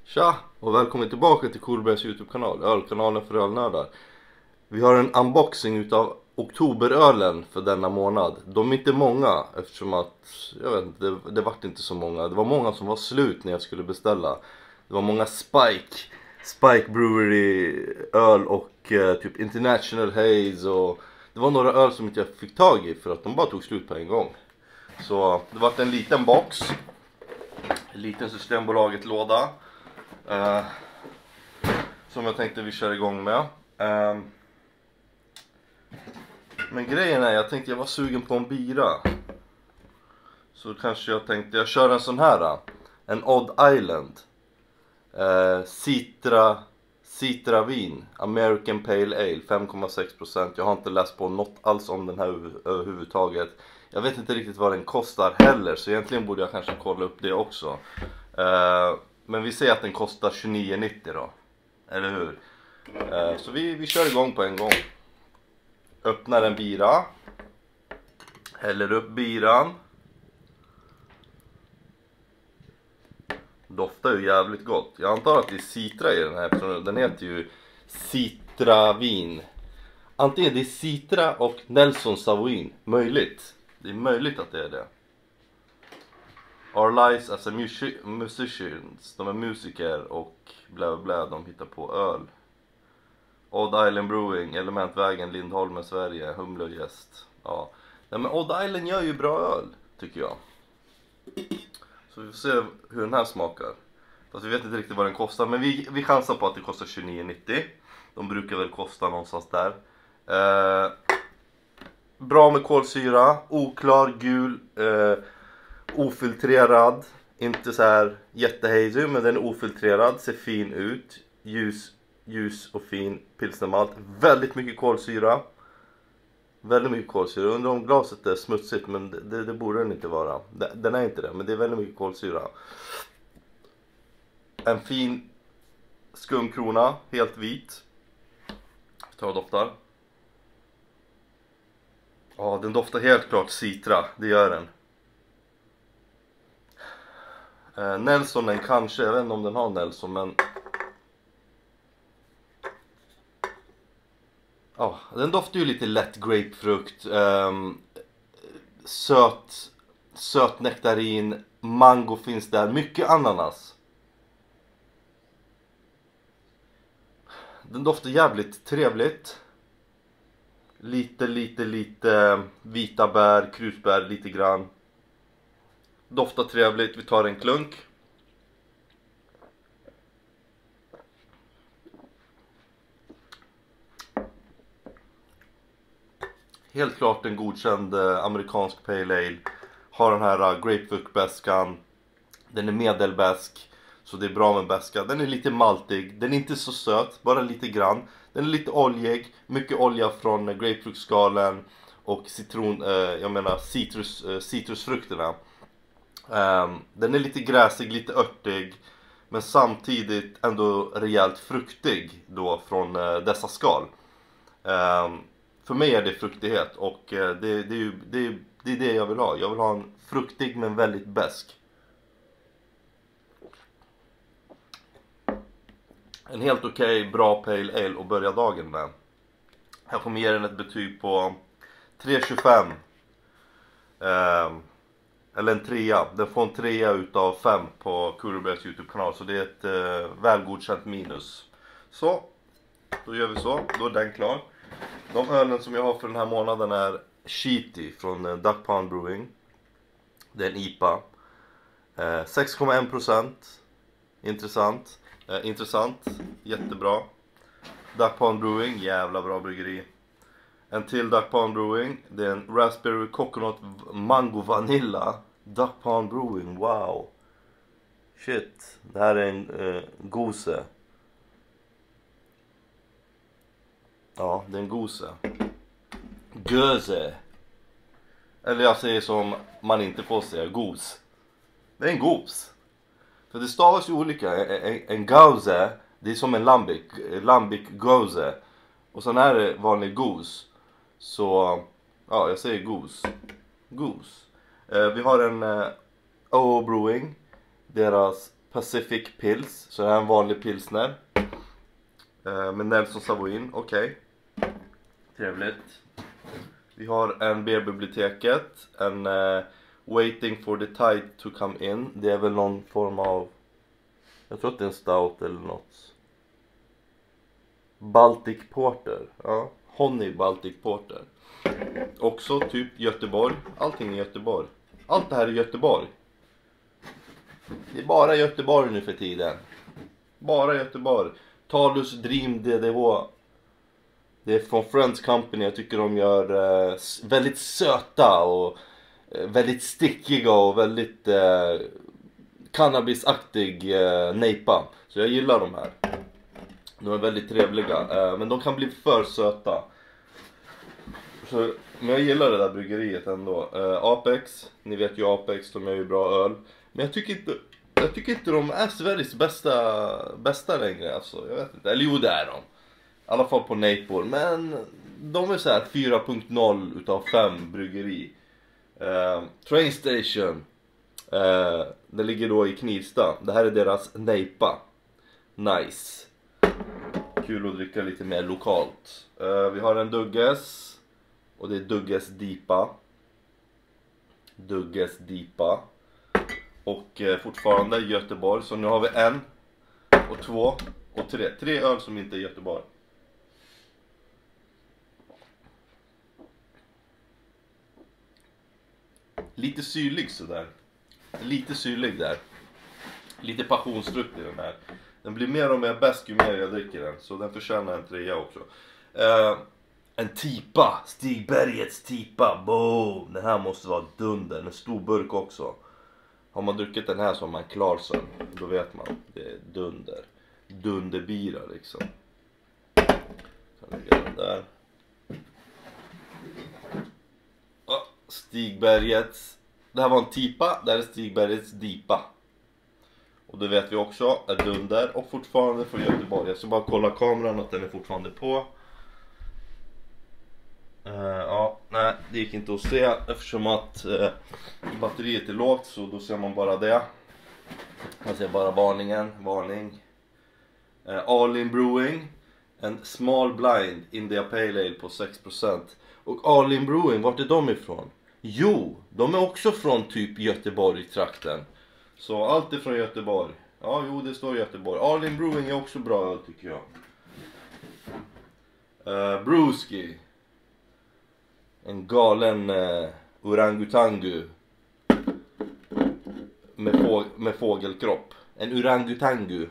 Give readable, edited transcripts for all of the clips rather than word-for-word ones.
Tja och välkommen tillbaka till Coolbergs YouTube-kanal, ölkanalen för ölnördar. Vi har en unboxing utav oktoberölen för denna månad. De är inte många eftersom att, jag vet inte, det vart inte så många. Det var många som var slut när jag skulle beställa. Det var många Spike Brewery öl och typ International Haze, och det var några öl som inte jag fick tag i för att de bara tog slut på en gång. Så det vart en liten box, en liten Systembolaget-låda. Som jag tänkte vi kör igång med. Men grejen är, jag var sugen på en bira. Så kanske jag tänkte jag kör en sån här. En Odd Island. Citra vin. American Pale Ale 5,6%. Jag har inte läst på något alls om den här överhuvudtaget. Jag vet inte riktigt vad den kostar heller, så egentligen borde jag kanske kolla upp det också. Men vi säger att den kostar 29,90 då. Eller hur? Så vi kör igång på en gång. Öppnar en bira. Häller upp biran. Doftar ju jävligt gott. Jag antar att det är citra i den här, eftersom den heter ju citravin. Antingen det är citra och Nelson Sauvin. Möjligt. Det är möjligt att det är det. Our lives as a musicians. De är musiker och bla bla, de hittar på öl. Odd Island Brewing, Elementvägen, Lindholmen, Sverige, Humle och Gäst. Ja. Nej, men Odd Island gör ju bra öl, tycker jag. Så vi får se hur den här smakar. Fast vi vet inte riktigt vad den kostar, men vi chansar på att det kostar 29,90. De brukar väl kosta någonstans där. Bra med kolsyra, oklar, gul, ofiltrerad. Inte så här jättehazy, men den är ofiltrerad, ser fin ut. Ljus och fin pilsnermalt. Väldigt mycket kolsyra. Väldigt mycket kolsyra. Undrar om glaset är smutsigt, men det borde den inte vara. Den är inte det, men det är väldigt mycket kolsyra. En fin skumkrona, helt vit. Ta och doftar. Ja, den doftar helt klart citra, det gör den. Nelsonen kanske, jag vet inte om den har Nelson, men ja, den doftar ju lite lätt grapefrukt, söt nektarin, mango finns där, mycket ananas. Den doftar jävligt trevligt. Lite vita bär, krusbär lite grann. Doftar trevligt, vi tar en klunk. Helt klart en godkänd amerikansk pale ale. Har den här grapefruktbäskan. Den är medelbäsk, så det är bra med bäska. Den är lite maltig, den är inte så söt, bara lite grann. Den är lite oljig, mycket olja från grapefruktskalen och citrusfrukterna. Den är lite gräsig, lite örtig, men samtidigt ändå rejält fruktig då från dessa skal. För mig är det fruktighet, och det är det jag vill ha. Jag vill ha en fruktig men väldigt besk. En helt okej, bra pale ale att börja dagen med. Jag kommer ge den ett betyg på 3,25. Eller en 3. Den får en 3 utav 5 på Coolbergs YouTube-kanal. Så det är ett välgodkänt minus. Så, då gör vi så. Då är den klar. De ölen som jag har för den här månaden är Sheety från Duck Pond Brewing. Det är en IPA. 6,1%. Intressant. Jättebra. Duck Pond Brewing, jävla bra bryggeri. En till Duck Pond Brewing. Det är en Raspberry Coconut Mango Vanilla. Duck Pond Brewing, wow. Shit, det här är en gose. Ja, det är en gose. Göse. Eller jag säger som man inte får säga, gos. Det är en gos. För det stavas ju olika. En gause, det är som en lambic gose. Och sen är det vanlig gos. Så, ja, jag säger gos. Vi har en OO Brewing. Deras Pacific Pils, så det här är en vanlig pilsner. Med Nelson Savoin, okej. Trevligt. Vi har en Beerbiblioteket, en Waiting for the Tide to come in. Det är väl någon form av, jag tror att det är en stout eller något. Baltic Porter, ja. Honey Baltic Porter. Också typ Göteborg, allting är Göteborg. Allt det här är Göteborg. Det är bara Göteborg nu för tiden. Bara Göteborg. Talus Dream DDH. Det är från Friends Company. Jag tycker de gör väldigt söta och väldigt stickiga och väldigt cannabisaktig nejpa. Så jag gillar de här. De är väldigt trevliga. Men de kan bli för söta. Så, men jag gillar det där bryggeriet ändå. Apex. Ni vet ju Apex. De gör ju bra öl. Men jag tycker inte de är Sveriges bästa längre. Alltså, jag vet inte. Eller jo, det är de. I alla fall på nejpor. Men de är så här 4.0 utav 5 bryggeri. Train Station. Det ligger då i Knivsta. Det här är deras nejpa. Nice. Kul att dricka lite mer lokalt. Vi har en Dugges. Och det är Dugges Dipa. Dugges Dipa. Och fortfarande Göteborg. Så nu har vi 1 och 2 och 3. 3 öl som inte är Göteborg. Lite syrlig sådär. Lite syrlig där. Lite passionsfrukt i den här. Den blir mer och mer bäst ju mer jag dricker den. Så den förtjänar en 3 också. En Tipa. Stigbergets Tipa. Boom. Den här måste vara dunder. En stor burk också. Har man druckit den här så har man klar sen. Då vet man. Det är dunder. Dunderbira liksom. Så lägger den där. Stigbergets. Det här var en Tipa. Det här är Stigbergets Dipa. Och det vet vi också är dunder. Och fortfarande från Göteborg. Jag ska bara kolla kameran att den är fortfarande på. Ja, nej, det gick inte att se eftersom att batteriet är lågt, så då ser man bara det. Man ser bara varning. All-in Brewing, en small blind India Pale Ale på 6%. Och All-in Brewing, vart är de ifrån? Jo, de är också från typ Göteborg-trakten. Så allt är från Göteborg. Ja, jo, det står Göteborg. All-in Brewing är också bra öl tycker jag. Brewski. En galen orangutangu med fågelkropp. En orangutangu.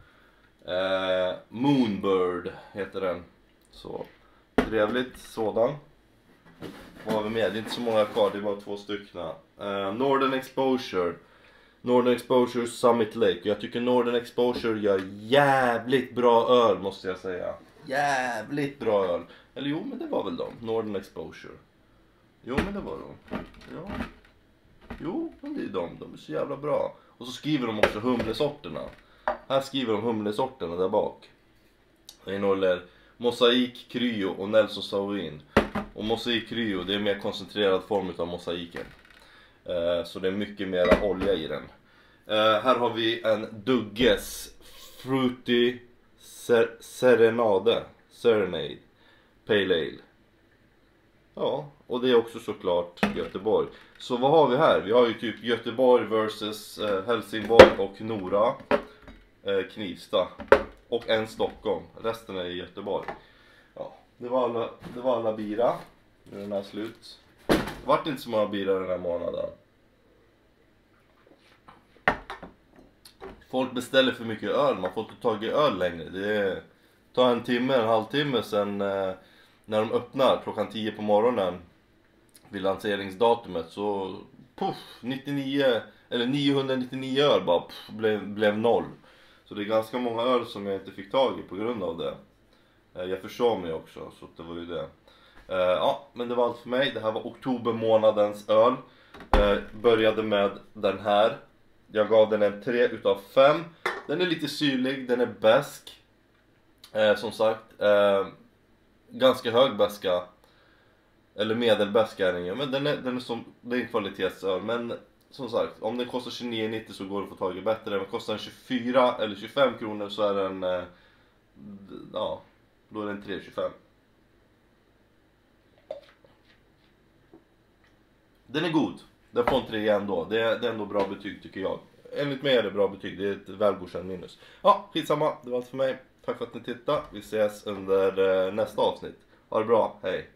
Moonbird heter den. Så trevligt sådan. Vad har vi med? Det är inte så många kvar, det är bara 2 stycken. Northern Exposure Summit Lake. Jag tycker Northern Exposure gör jävligt bra öl måste jag säga. Jävligt bra öl. Eller jo, men det var väl de. Northern Exposure. Jo, men det var de. Ja. Jo, men det är de. De är så jävla bra. Och så skriver de också humlesorterna. Här skriver de humlesorterna där bak. Det innehåller mosaik, kryo och Nelson Savoin. Och mosaik kryo, det är en mer koncentrerad form av mosaiken. Så det är mycket mer olja i den. Här har vi en Dugges Fruity Serenade Pale Ale. Ja, och det är också såklart Göteborg. Så vad har vi här? Vi har ju typ Göteborg versus Helsingborg och Nora. Knivsta. Och en Stockholm. Resten är i Göteborg. Ja, det var alla bira. Nu är den här slut. Det vart inte så många bira den här månaden. Folk beställer för mycket öl. Man får inte tag i öl längre. Det tar en halvtimme sen när de öppnar klockan 10 på morgonen vid lanseringsdatumet, så puff, 999 öl bara blev 0. Så det är ganska många öl som jag inte fick tag i på grund av det. Jag försov mig också, så det var ju det. Ja, men det var allt för mig. Det här var oktober månadens öl. Började med den här. Jag gav den en 3 utav 5. Den är lite syrlig, den är besk. Som sagt, ganska hög beska. Eller medelbeska är den ju. Men det är en kvalitetsöl. Men som sagt, om den kostar 29,90 så går det att få tag i bättre. Men kostar den 24 eller 25 kronor så är den, ja, då är den 3,25. Den är god. Den får inte det ändå. Det är ändå bra betyg tycker jag. Enligt mig är det bra betyg. Det är ett välgodkänt minus. Ja, skitsamma. Det var allt för mig. Tack för att ni tittade. Vi ses under nästa avsnitt. Ha det bra. Hej.